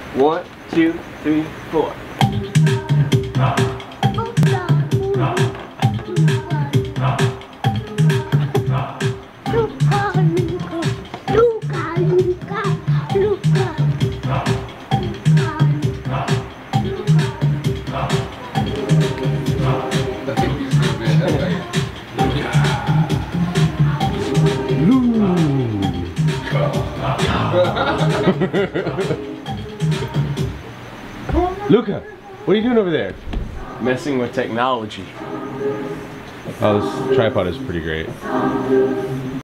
1, 2, 3, 4. Luca, what are you doing over there? Messing with technology. Oh, this tripod is pretty great.